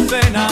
sus venas.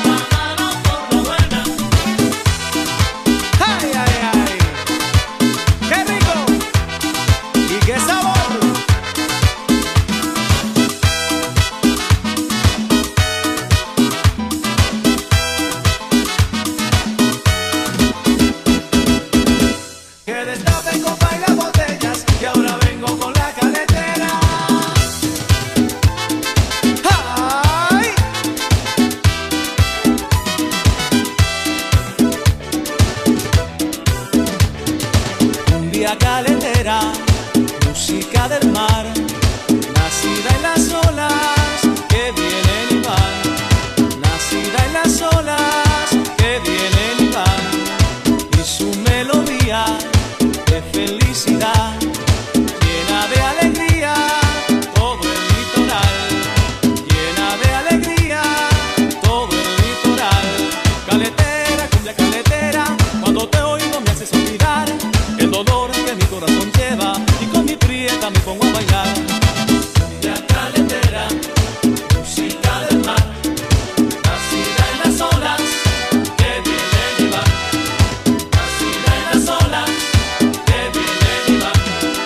¡Ay, ay, ay! ¡Qué rico! ¡Y qué sabor! Que destapen copa y las botellas, que ahora vengo con la caletera. ¡Ay! Cumbia caletera, música del mar, nacida en las olas que vienen y van, nacida en las olas que vienen y van, y su melodía de felicidad llena de alegría todo el litoral, llena de alegría todo el litoral. Caletera, cumbia caletera, cuando te oigo me haces olvidar el dolor que mi corazón lleva, y con mi prieta me pongo a bailar. Cumbia caletera, música del mar, nacida en las olas que vienen y van, nacida en las olas que vienen y van.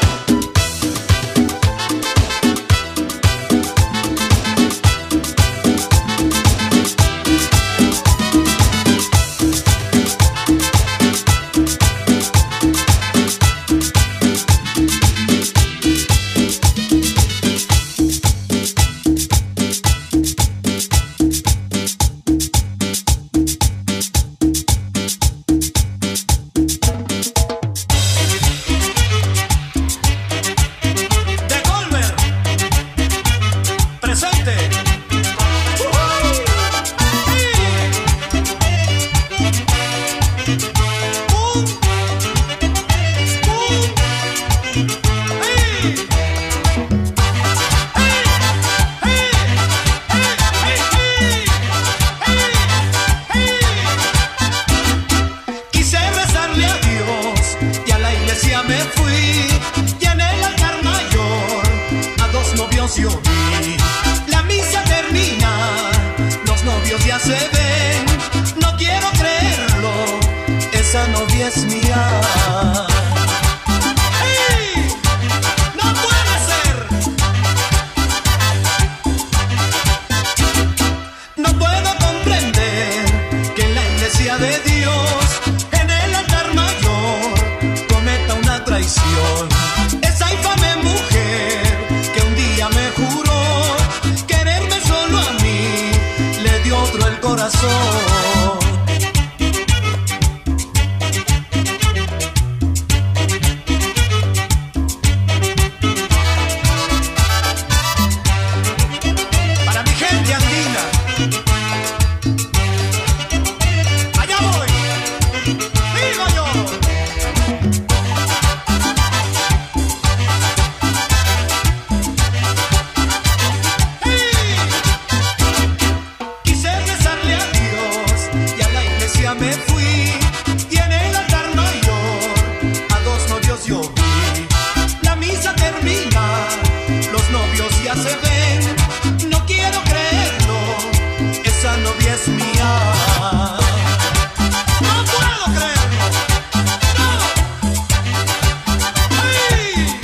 De Colbert, presente. Quise rezarle a Dios y a la iglesia me fui, y en el altar mayor a dos novios yo vi. La misa termina, los novios ya se ven, no quiero creerlo, esa novia es mía. ¡Ey! ¡No puede ser! No puedo comprender que en la iglesia de Dios, en el altar mayor, cometa una traición. Esa infame mujer que un día me juró quererme solo a mí, le dio otro el corazón. Para mi gente andina, allá voy, viva yo. Quise rezarle a Dios y a la iglesia me fui, y en el altar mayor a dos novios yo vi. La misa termina, los novios ya se ven, no quiero creerlo, esa novia es mía. No puedo creerlo, no. ¡Ay!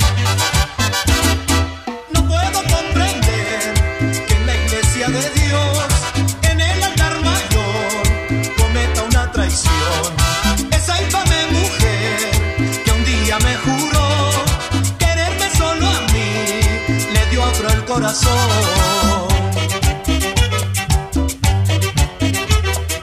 No puedo comprender que en la iglesia de Dios, en el altar mayor, cometa una traición. Esa infame mujer que un día me juró quererme solo a mí, le dio otro el corazón.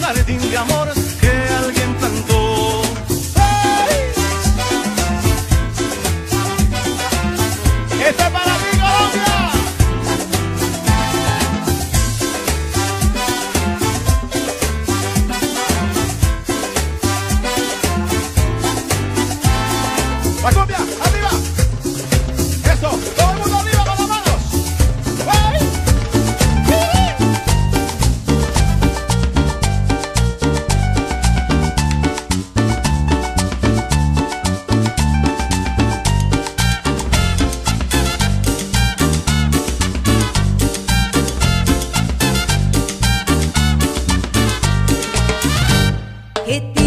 jardín de amor que alguien plantó. ¡Hey! ¡Esto es para ti, Colombia! ¡La cumbia! ¡Arriba! ¡Eso! ¡Todo el mundo arriba con las manos! ¡Hey! Que